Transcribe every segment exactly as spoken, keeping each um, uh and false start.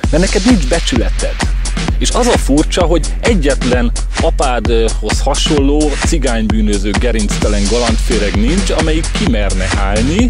mert neked nincs becsületed. És az a furcsa, hogy egyetlen apádhoz hasonló cigánybűnöző, gerinctelen galantféreg nincs, amelyik kimerne állni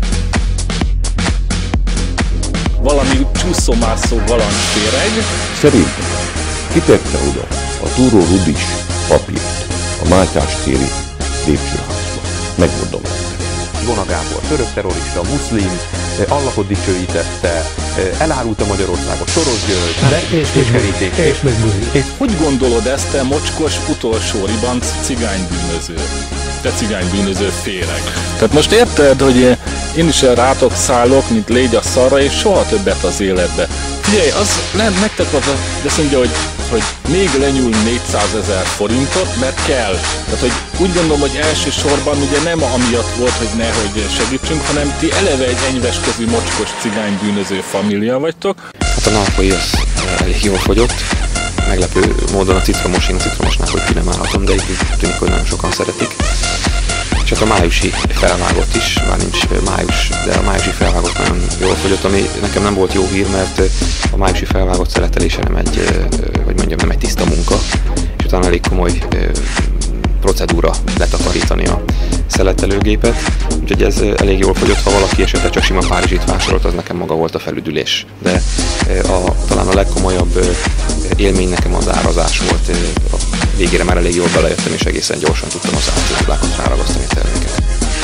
valami csúszómászó galantféreg. Szerintem kitette oda a Túró Rudis papírt a Mátyás téri lépcsőházba. Megmondom nektek. Vona Gábor, török terrorista, muszlim, Allahot dicsőítette, elárulta Magyarországot, Soros György, és és hogy gondolod ezt, te mocskos, utolsó ribanc cigánybűnöző? Te cigánybűnöző féreg. Tehát most érted, hogy én is rátok szállok, mint légy a szarra, és soha többet az életbe. Figyelj, az lehet nektek az, de azt mondja, hogy, hogy még lenyúl négyszázezer forintot, mert kell. Tehát, hogy úgy gondolom, hogy elsősorban ugye nem amiatt volt, hogy nehogy segítsünk, hanem ti eleve egy enyveskezű, mocskos cigánybűnöző família vagytok. Hát a nápolyi az elég jól fogyott. Meglepő módon a citromos, én a citromosnál, hogy ki nem állhatom, de így tűnik, hogy nagyon sokan szeretik. És hát a májusi felvágott is, már nincs május, de a májusi felvágott nagyon jól fogyott, ami nekem nem volt jó hír, mert a májusi felvágott szeletelése nem egy, hogy mondjam, nem egy tiszta munka, és utána elég komoly procedúra letakarítani a szeletelőgépet, úgyhogy ez elég jól fogyott. Ha valaki esetleg csak sima párizsit vásárolt, az nekem maga volt a felüdülés. De a, talán a legkomolyabb élmény nekem az árazás volt. A végére már elég jól belejöttem, és egészen gyorsan tudtam az átláblákat ráragasztani a terméket.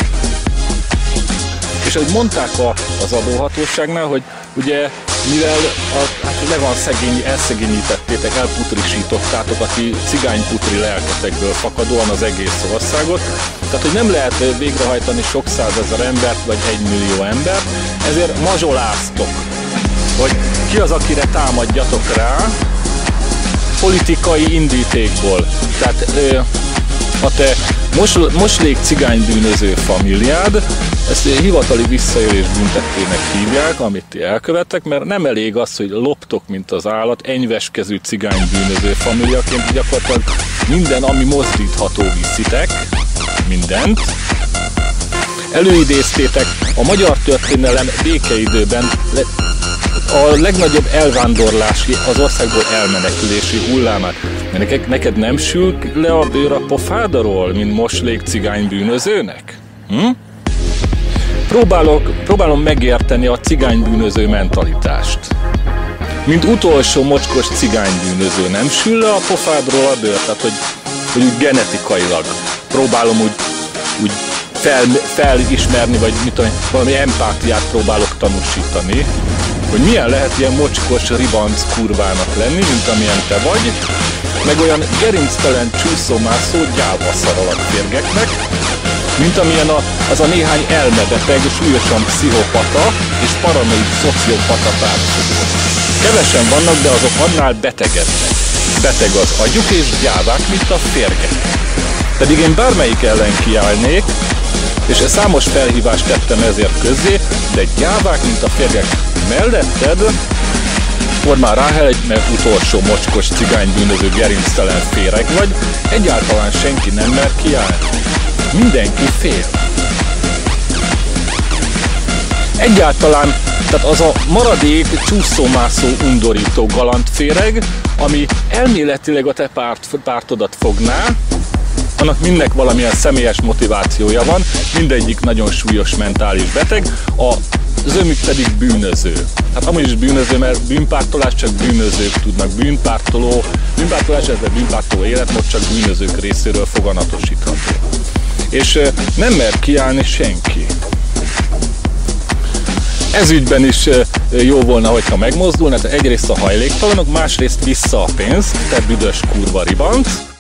És ahogy mondták a, az adóhatóságnál, hogy ugye mivel a, hát le van szegény, elszegényítettétek, elputrisítottátok a ti cigányputri lelketekből fakadóan az egész országot, tehát hogy nem lehet végrehajtani sok százezer embert, vagy egy millió embert, ezért mazsoláztok, hogy ki az, akire támadjatok rá, politikai indítékból. Tehát a te mos, moslék cigánybűnöző famíliád, ezt hivatali visszaélés büntettének hívják, amit ti elkövettek, mert nem elég az, hogy loptok, mint az állat, enyveskezű cigánybűnöző famíliaként, gyakorlatilag minden, ami mozdítható, viszitek, mindent. Előidéztétek a magyar történelem békeidőben a legnagyobb elvándorlási, az országból elmenekülési hullámát. Neked, neked nem sül le a bőr a pofádaról, mint moslék cigánybűnözőnek? Hm? Próbálok, próbálom megérteni a cigánybűnöző mentalitást. Mint utolsó mocskos cigánybűnöző nem sül le a pofádról a bőr, tehát hogy, hogy úgy genetikailag próbálom úgy, úgy fel, felismerni, vagy mit tudom, valami empátiát próbálok tanúsítani, hogy milyen lehet ilyen mocskos ribanc kurvának lenni, mint amilyen te vagy, meg olyan gerinctelen csúszómászó gyávaszar alakférgeknek, mint amilyen a, az a néhány elmebeteg, súlyosan pszichopata és paranoid szociopata pártfogó. Kevesen vannak, de azok annál betegebbek. Beteg az agyuk és gyávák, mint a férgek. Pedig én bármelyik ellen kiállnék, és számos felhívást tettem ezért közzé, de gyávák, mint a férgek melletted, Orbán Ráhel egy mert utolsó mocskos cigánybűnöző gerinctelen féreg vagy, egyáltalán senki nem mer kiállni. Mindenki fél. Egyáltalán, tehát az a maradék, csúszómászó, undorító galantféreg, ami elméletileg a te párt, pártodat fogná, annak mindnek valamilyen személyes motivációja van, mindegyik nagyon súlyos mentális beteg, az ömük pedig bűnöző. Hát amúgy is bűnöző, mert bűnpártolás csak bűnözők tudnak, bűnpártoló, bűnpártolás, ez a bűnpártoló életmód csak bűnözők részéről foganatosítható. És nem mer kiállni senki. Ez ügyben is jó volna, hogyha megmozdulna, egyrészt a hajléktalanok, másrészt vissza a pénzt, tehát büdös kurva ribanc.